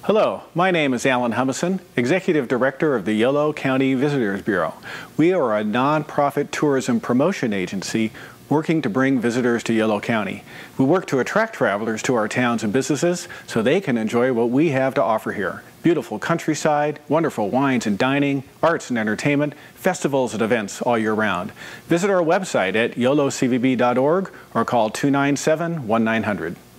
Hello, my name is Alan Humison, Executive Director of the Yolo County Visitors Bureau. We are a nonprofit tourism promotion agency working to bring visitors to Yolo County. We work to attract travelers to our towns and businesses so they can enjoy what we have to offer here. Beautiful countryside, wonderful wines and dining, arts and entertainment, festivals and events all year round. Visit our website at yolocvb.org or call 297-1900.